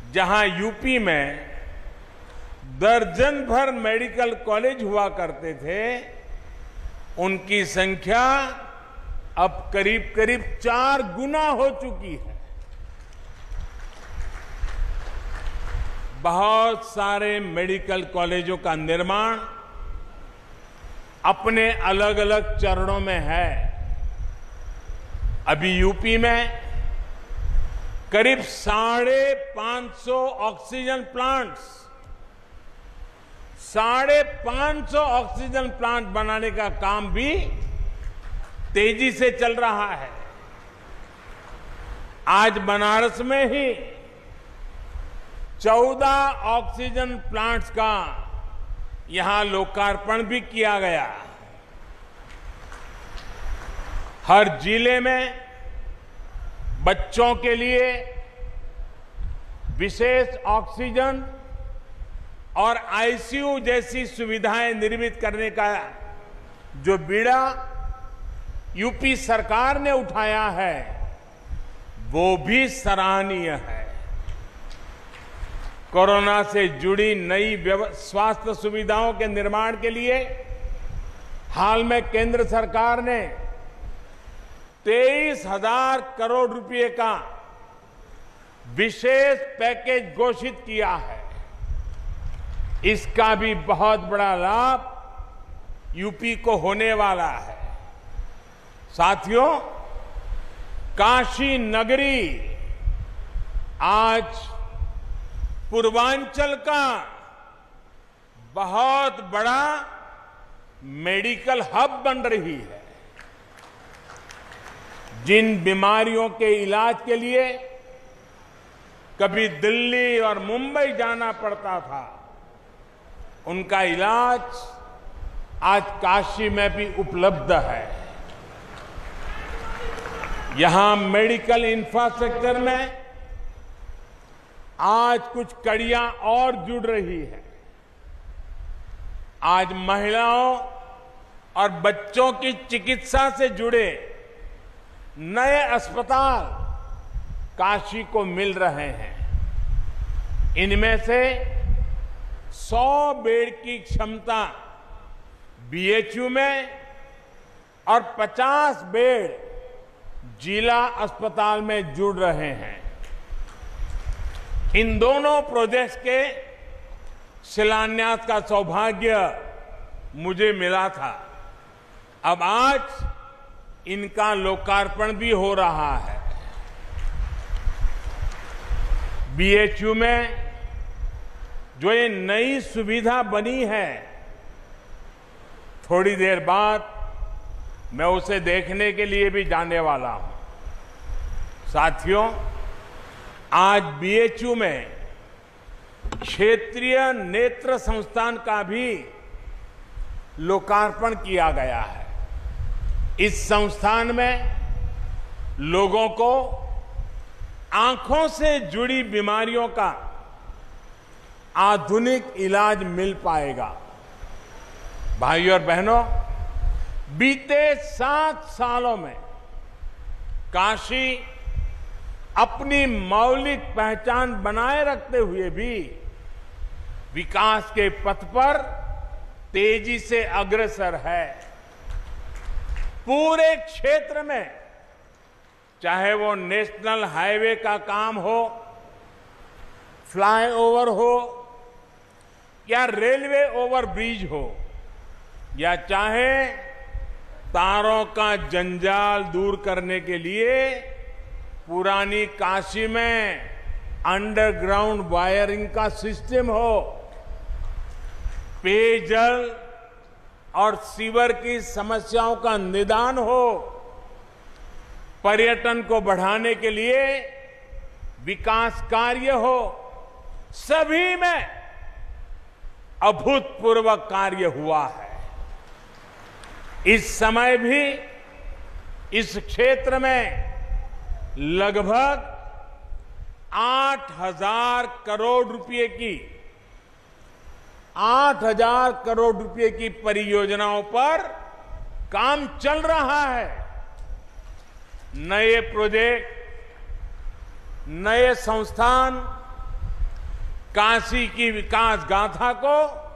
जहां यूपी में दर्जन भर मेडिकल कॉलेज हुआ करते थे, उनकी संख्या अब करीब करीब 4 गुना हो चुकी है। बहुत सारे मेडिकल कॉलेजों का निर्माण अपने अलग अलग चरणों में है। अभी यूपी में करीब 550 ऑक्सीजन प्लांट्स 550 ऑक्सीजन प्लांट बनाने का काम भी तेजी से चल रहा है। आज बनारस में ही 14 ऑक्सीजन प्लांट्स का यहां लोकार्पण भी किया गया। हर जिले में बच्चों के लिए विशेष ऑक्सीजन और आईसीयू जैसी सुविधाएं निर्मित करने का जो बीड़ा यूपी सरकार ने उठाया है, वो भी सराहनीय है। कोरोना से जुड़ी नई स्वास्थ्य सुविधाओं के निर्माण के लिए हाल में केंद्र सरकार ने 23,000 करोड़ रुपए का विशेष पैकेज घोषित किया है। इसका भी बहुत बड़ा लाभ यूपी को होने वाला है। साथियों, काशी नगरी आज पूर्वांचल का बहुत बड़ा मेडिकल हब बन रही है। जिन बीमारियों के इलाज के लिए कभी दिल्ली और मुंबई जाना पड़ता था, उनका इलाज आज काशी में भी उपलब्ध है। यहां मेडिकल इंफ्रास्ट्रक्चर में आज कुछ कड़ियां और जुड़ रही है। आज महिलाओं और बच्चों की चिकित्सा से जुड़े नए अस्पताल काशी को मिल रहे हैं। इनमें से 100 बेड की क्षमता बीएचयू में और 50 बेड जिला अस्पताल में जुड़ रहे हैं। इन दोनों प्रोजेक्ट्स के शिलान्यास का सौभाग्य मुझे मिला था। अब आज इनका लोकार्पण भी हो रहा है। बीएचयू में जो ये नई सुविधा बनी है, थोड़ी देर बाद मैं उसे देखने के लिए भी जाने वाला हूं। साथियों, आज बीएचयू में क्षेत्रीय नेत्र संस्थान का भी लोकार्पण किया गया है। इस संस्थान में लोगों को आंखों से जुड़ी बीमारियों का आधुनिक इलाज मिल पाएगा। भाइयों और बहनों, बीते 7 सालों में काशी अपनी मौलिक पहचान बनाए रखते हुए भी विकास के पथ पर तेजी से अग्रसर है। पूरे क्षेत्र में, चाहे वो नेशनल हाईवे का काम हो, फ्लाईओवर हो या रेलवे ओवरब्रिज हो, या चाहे तारों का जंजाल दूर करने के लिए पुरानी काशी में अंडरग्राउंड वायरिंग का सिस्टम हो, पेयजल और सीवर की समस्याओं का निदान हो, पर्यटन को बढ़ाने के लिए विकास कार्य हो, सभी में अभूतपूर्व कार्य हुआ है। इस समय भी इस क्षेत्र में लगभग 8,000 करोड़ रुपए की परियोजनाओं पर काम चल रहा है। नए प्रोजेक्ट, नए संस्थान काशी की विकास गाथा को